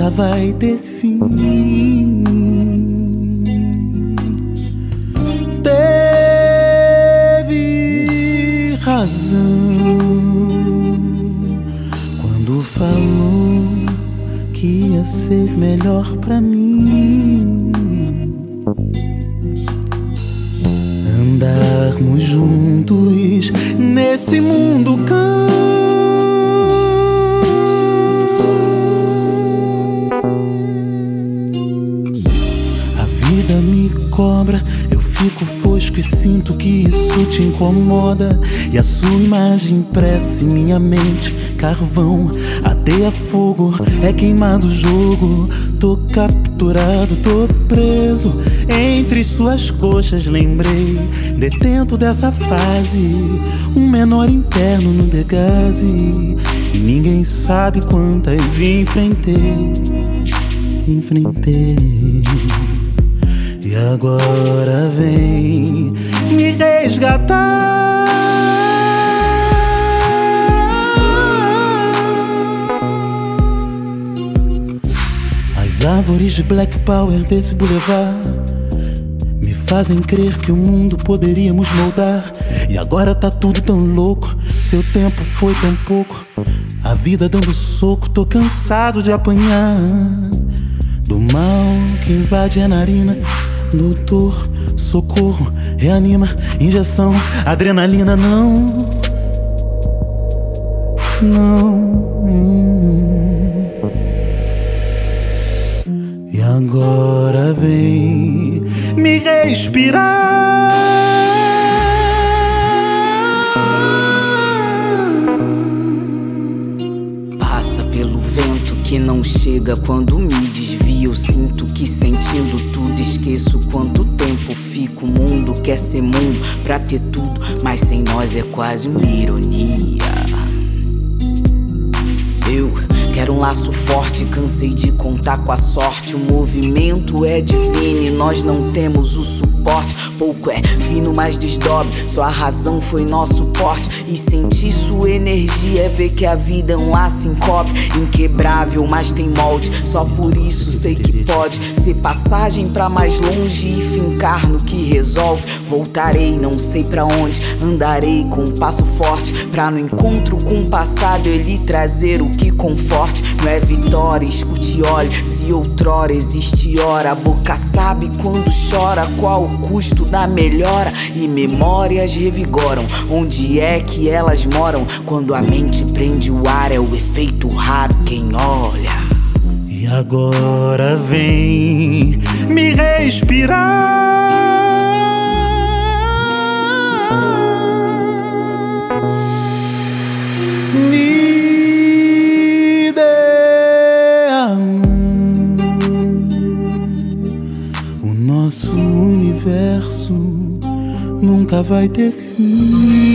nunca vai ter fim. Teve razão quando falou que ia ser melhor pra mim andarmos juntos nesse mundo cão. A vida me cobra, eu fico fosco e sinto que isso te incomoda. E a sua imagem impressa em minha mente, carvão, ateia fogo, é queimado o jogo. Tô capturado, tô preso entre suas coxas. Lembrei, detento dessa fase, um menor interno no degase. E ninguém sabe quantas enfrentei. E agora vem me resgatar. As árvores de Black Power desse boulevard me fazem crer que o mundo poderíamos moldar. E agora tá tudo tão louco, seu tempo foi tão pouco. A vida dando soco, tô cansado de apanhar do mal que invade a narina. Doutor, socorro, reanima, injeção, adrenalina, não. E agora vem me respirar. Passa pelo vento que não chega quando me desvia. Eu sinto que sentindo tudo esqueço quanto tempo fico. O mundo quer ser mundo pra ter tudo, mas sem nós é quase uma ironia. Eu quero um laço forte, cansei de contar com a sorte. O movimento é divino e nós não temos o suporte. Pouco é fino, mas desdobre, sua razão foi nosso porte. E sentir sua energia é ver que a vida é um laço encobre. Inquebrável, mas tem molde, só por isso sei que pode ser passagem pra mais longe e fincar no que resolve. Voltarei, não sei pra onde, andarei com um passo forte pra no encontro com o passado ele trazer o que conforte. Não é vitória, escute e olhe, se outrora existe hora. A boca sabe quando chora qual o custo da melhora. E memórias revigoram, onde é que elas moram? Quando a mente prende o ar é o efeito raro quem olha. E agora vem me respirar. Me dê a mão. O nosso universo nunca vai ter fim.